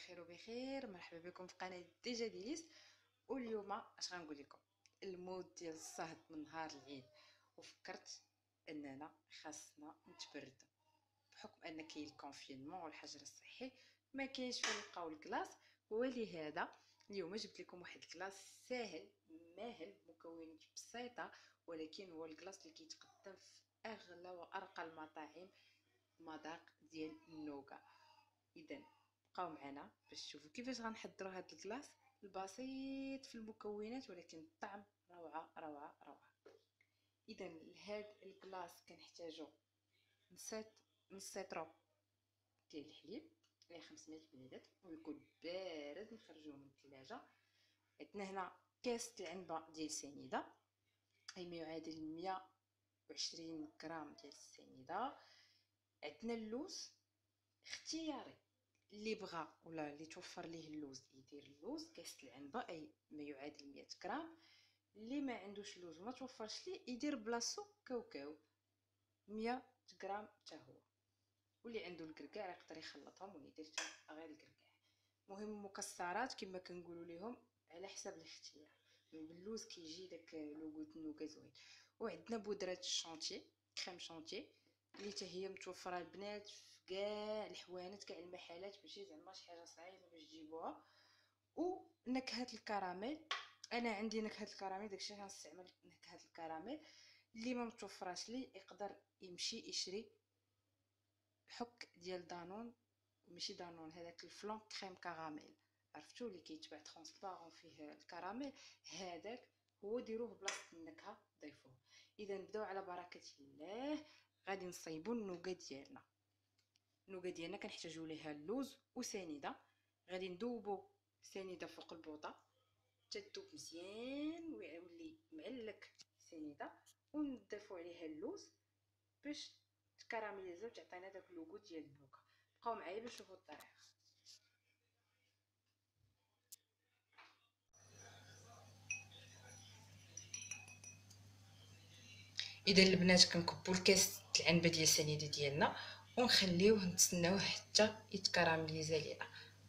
خير وبخير. مرحبا بكم في قناه ديجا ديليس. واليوم اش غنقول لكم المود ديال الصهد من نهار العيد، وفكرت اننا خاصنا نتبردوا بحكم ان كاين الكونفينمون والحجر الصحي، ما كاينش فين نلقاو الكلاص. ولهذا اليوم جبت لكم واحد الكلاص ساهل ماهل مكونات بسيطه، ولكن هو الكلاص اللي كيتقدم في اغلى وارقى المطاعم، مذاق ديال النوغا. اذا بقاو معنا باش تشوفوا كيفاش غنحضروا هذا الكلاص البسيط في المكونات، ولكن الطعم روعه روعه روعه. اذا لهذا الكلاص كنحتاجو نص سيترو ديال الحليب اللي 500 ملل ويكون بارد نخرجوه من الثلاجه. عندنا هنا كاس العنبه ديال السنيده، اي ما يعادل 120 غرام ديال السنيده. عندنا اللوز اختياري، اللي بغى ولا اللي توفر ليه اللوز يدير اللوز. كاس العنبه اي ما يعادل 100 غرام. اللي ما عندوش اللوز وما توفرش ليه يدير بلاصو كاوكاو 100 غرام حتى هو. واللي عنده الكركاع يقدر يخلطهم ويدير غير الكركاع. مهم مكسرات كما كنقولوا لهم على حسب الاختيار. باللوز كيجي داك لوغوت النوغا زوين. وعندنا بودره الشونتي، كريم شونتي، اللي حتى هي متوفره البنات في كاع الحوانت كاع المحلات، ماشي زعما شي حاجه صعيبه باش تجيبوها. ونكهه الكراميل، انا عندي نكهه الكراميل داكشي غنستعمل نكهه الكراميل. اللي ما متوفراش ليه يقدر يمشي يشري حك ديال دانون، ماشي دانون، هذاك الفلون كريم كراميل، عرفتوا اللي كيتباع ترونسبارون فيه الكراميل، هذاك هو ديروه بلاصه النكهه ضيفوه. اذا نبداو على بركه الله. غادي نصايبوا النوغا ديالنا. النوغا ديالنا كنحتاجوا ليها اللوز وسنيده. غادي ندوبوا سنيده فوق البوطه حتى تذوب مزيان ويولي معلك سنيده، ونضيفوا عليها اللوز باش تكراميليزا وتعطينا داك اللوغو ديال النوغا. بقاو معايا باش نشوفوا الطريقه. اذا البنات كنكبوا الكاس العنبه ديال السنيده ديالنا ونخليوه نتسناوه حتى يتكراميليزا لينا.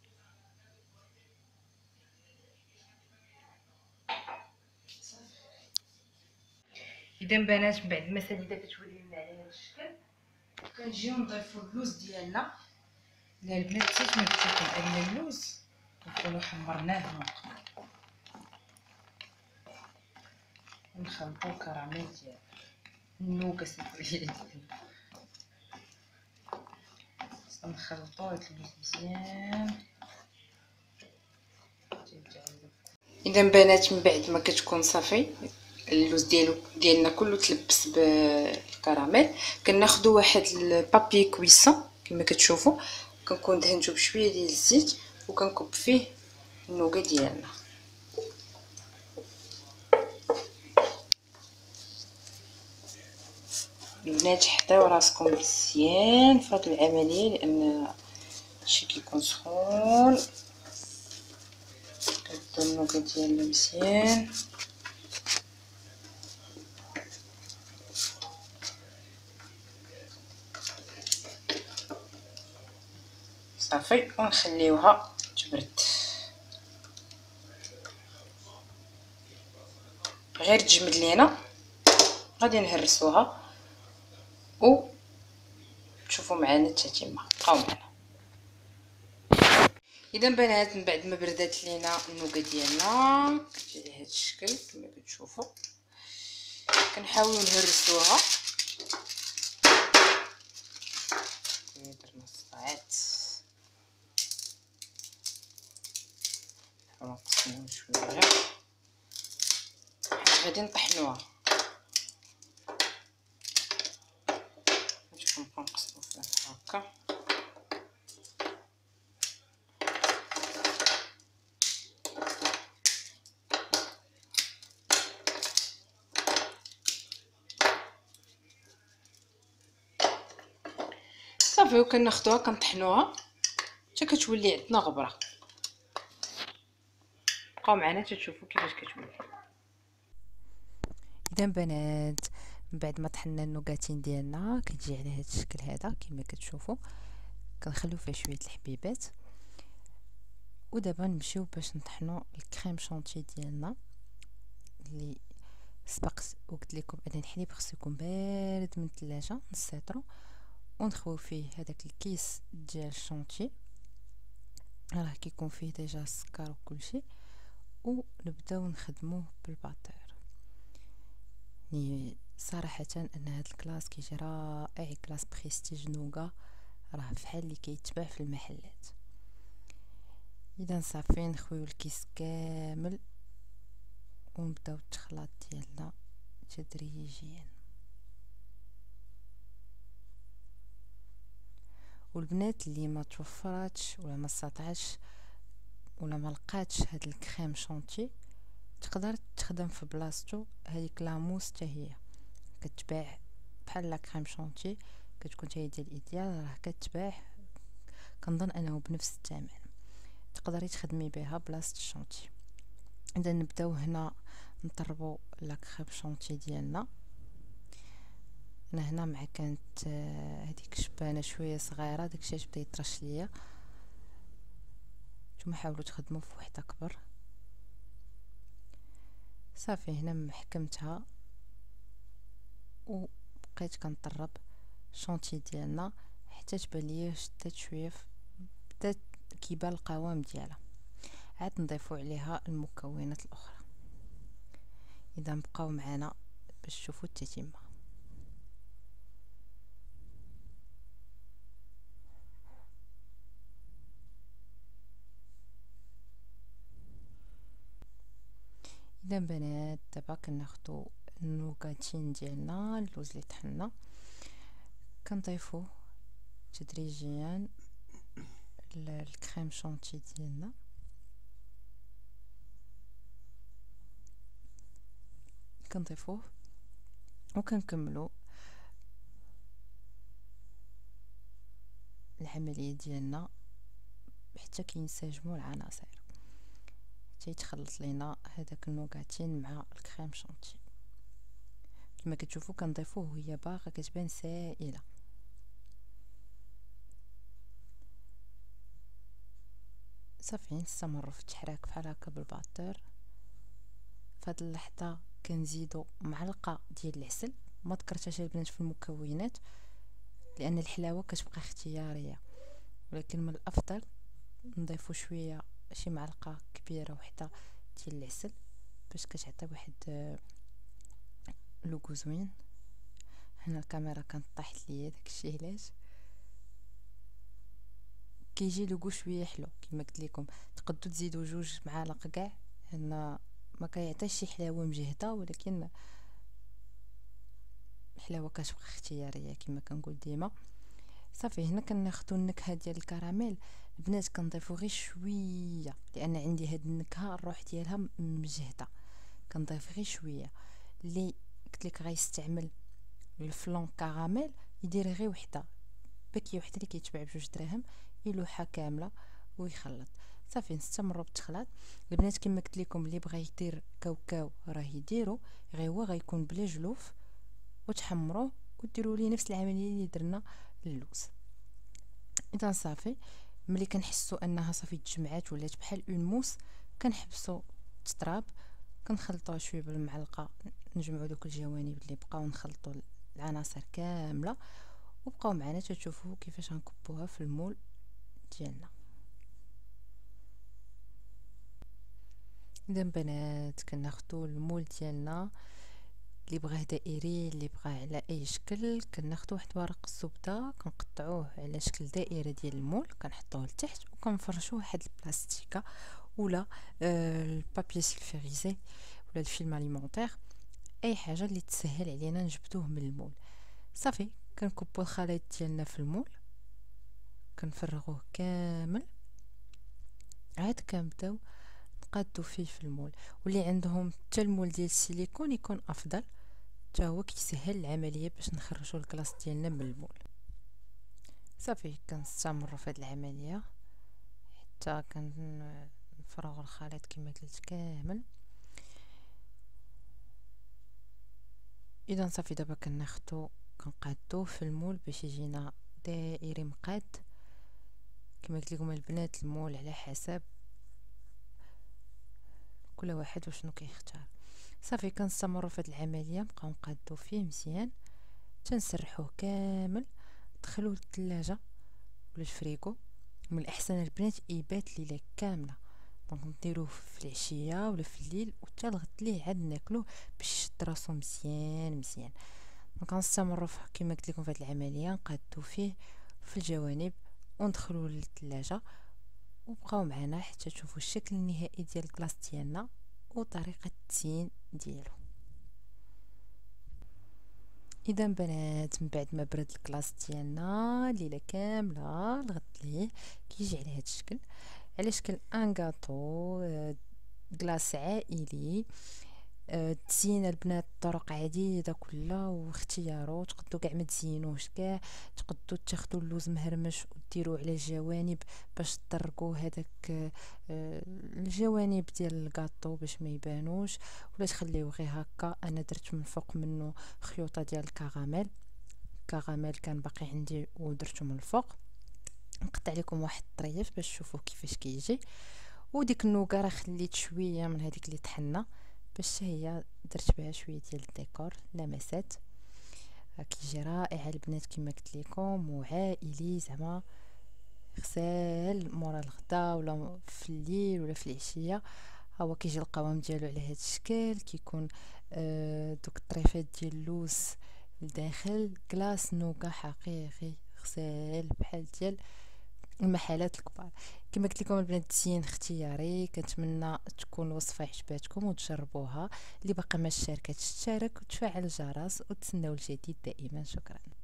اذا بنات من بعد ما السنيده كتولي لنا على هذا الشكل، كنجيو نضيفوا اللوز ديالنا. لا البنات حتى ما قلت لكم ان اللوز كنكونوا حمرناه من قبل، ونخلطوا الكراميل ديال النوغا ديالنا، نخلطوا هاد اللوز مزيان. اذا بنات من بعد ما كتكون صافي اللوز ديالنا كله تلبس بالكراميل، كناخذوا واحد البابي كويسون كما كتشوفوا، كنكون دهنته بشويه ديال الزيت وكنكب فيه النوغا ديالنا. البنات حطيو راسكم مزيان في هذه العمليه لان هادشي كيكون سخون. كنبداو النوغا ديالنا مزيان صافي، ونخليوها تبرد. غير تجمد لينا غادي نهرسوها و تشوفوا معنا التتمه. بقاو معنا. اذا بنات من بعد ما بردات لينا النوغا ديالنا كتجي على هذا الشكل كما كتشوفوا، كنحاولوا نهرسوها. درنا الصباعات نحاولوا نقسموها شويه حيت غادي نطحنوها. نبقاو نقسمو فيها هكا. صافي وكناخذوها كنطحنوها حتى كتولي عندنا غبره. بقاو معنا تشوفوا كيفاش كتولي. اذا بنات من بعد ما طحنا النوغاتين ديالنا كتجي على هذا الشكل هذا كما كتشوفوا. كنخليو فيها شويه الحبيبات ودابا نمشيو باش نطحنوا الكريم شونتي ديالنا اللي سبقت وقلت لكم ان الحليب خصو يكون بارد من الثلاجه، نسيطرو ونخويو فيه هذاك الكيس ديال الشونتي، راه كيكون فيه ديجا السكر وكلشي، ونبداو نخدموه بالباتور. يعني صراحه ان هاد الكلاس كيجي رائع، كلاس بريستيج نوغا، راه فحال اللي كيتباع في المحلات. اذا صافي نخويو الكيس كامل ونبداو التخلاط ديالنا تدريجيا. والبنات اللي ما توفراتش ولا ما استطاعتش ولا ما لقاتش هاد الكريم شونتي، تقدر تخدم في بلاصتو هذيك لاموس حتى هي كتباع بحال لا كريم شونتي، كتكون حتى هي ديال ايديال، راه كتباع كنظن انه بنفس الثمن، تقدري تخدمي بها بلاصه الشونتي. اذا نبداو هنا نطربوا لا كريم شونتي ديالنا. انا هنا مع كانت هذيك شبانه شويه صغيره، داكشي بدا يطرش ليا، نتوما حاولوا تخدموا في وحده كبر. صافي هنا محكمتها وبقيت كنطرب الشونتي ديالنا حتى تبان ليا شدات شويه، بدات كيبان القوام ديالها، عاد نضيفوا عليها المكونات الاخرى. اذا بقاو معنا باش تشوفوا التتمه. اذا بنات دابا كناخدو النوغاتين ديالنا، اللوز اللي طحنا كنضيفوه تدريجيا الكريم شونتي ديالنا، كنضيفوه وكنكملوا العمليه ديالنا حتى كينسجموا العناصر، حتى يتخلط لينا هذاك النوغاتين مع الكريم شونتي. كما كتشوفوا كنضيفوه وهي باقا كتبان سائله. صافي نستمروا في التحراك بحال هكا بالباتور. فهاد اللحظه كنزيدو معلقه ديال العسل، ما ذكرتهاش البنات في المكونات لان الحلاوه كتبقى اختياريه، ولكن من الافضل نضيفو شويه، شي معلقه كبيره وحده ديال العسل باش كتعطي واحد لوغو زوين. هنا الكاميرا كانت طاحت ليا داكشي علاش كيجي لوغو شويه حلو. كما قلت لكم تقدروا تزيدوا 2 معالق كاع، هنا ما كيعطيش شي حلاوه مجهده، ولكن الحلاوه كتبقى اختياريه كما كنقول ديما. صافي هنا كناخذوا النكهه ديال الكراميل، البنات كنضيفوا غير شويه لان عندي هاد النكهه الروح ديالها مجهده، كنضيف غير شويه. اللي قلت لك غيستعمل الفلون كراميل يدير غير وحده، باكيه وحده اللي كيتباع ب2 دراهم، يلوحها كامله ويخلط. صافي نستمروا بالتخلاط. البنات كما قلت لكم اللي بغى يدير كاوكاو راه يديرو، غير هو غيكون بلا جلوف، وتحمروه وديروا ليه نفس العمليه اللي درنا اللوز. اذا صافي ملي كنحسوا انها صافي تجمعات ولات بحال اون موس، كنحبسوا التطراب، كنخلطوها شويه بالمعلقه، نجمعوا دوك الجوانب اللي بقاو، نخلطوا العناصر كامله، وبقاو معنا تشوفوا كيفاش غنكبوها في المول ديالنا. اذا بنات كناخذوا المول ديالنا، اللي بغاه دائري اللي بغاه على اي شكل، كناخذوا واحد ورق الزبده كنقطعوه على شكل دائره ديال المول، كنحطوه لتحت وكنفرشوه واحد البلاستيكه ولا البابي سلفيريزي ولا الفيلم اليمونتير، اي حاجه اللي تسهل علينا نجبدوه من المول. صافي كنكبوا الخليط ديالنا في المول، كنفرغوه كامل، عاد كنبداو نقادو فيه في المول. واللي عندهم حتى المول ديال السيليكون يكون افضل، حتى هو كيسهل العمليه باش نخرجوا الكلاص ديالنا من المول. صافي كنستمروا في هذه العمليه حتى كنفرغوا الخليط كما قلت كامل. اذا صافي دابا كناخذوا كنقادوه في المول باش يجينا دائري مقاد. كما قلت لكم البنات المول على حسب كل واحد وشنو كيختار. صافي كنستمروا في هذه العمليه، نبقاو نقادو فيه مزيان تنسرحوه كامل. دخلوه للثلاجه ولا الفريكو، من الاحسن البنات يبات ليله كامله. دونك نديروه في العشيه ولا في الليل وحتى الغد ليه عاد ناكلوه باش يشد راسو مزيان مزيان. دونك غنستمروا كما قلت لكم في هذه العمليه، نقادو فيه في الجوانب وندخلوه للثلاجه، وبقاو معنا حتى تشوفوا الشكل النهائي ديال الكلاص ديالنا وطريقه التزيين ديالو. اذا بنات من بعد ما برد الكلاص ديالنا ليله كامله الغد ليه كيجي على هذا الشكل، على شكل ان غاتو كلاص عائلي. تزيين البنات طرق عديده كلها واختيارو، تقدروا كاع ما تزينوش كاع، تقدروا تاخذوا اللوز مهرمش وديروه على الجوانب باش تطرقوا هذاك الجوانب ديال الكاطو باش ما يبانوش، ولا تخليوه غير هكا. انا درت من فوق منه خيوطه ديال الكراميل، كان باقي عندي ودرته من الفوق. نقطع لكم واحد الطريف باش تشوفوا كيفاش كيجي. وديك النوكا راه خليت شويه من هذيك اللي طحنا باش هي درت بها شويه ديال الديكور لمسات. كيجي رائع البنات كما قلت لكم، وعائلي زعما غسال مورا الغدا ولا في الليل ولا في العشيه. هو كيجي القوام ديالو على هذا الشكل، كيكون دوك الطريفات ديال اللوز لداخل كلاص نوكا حقيقي غسال بحال ديال المحلات الكبار. كما قلت لكم البنات التزيين اختياري، كنتمنى تكون الوصفه عجباتكم وتجربوها. اللي باقي ما شاركتش تشارك وتفعل الجرس وتسناو الجديد دائما. شكرا.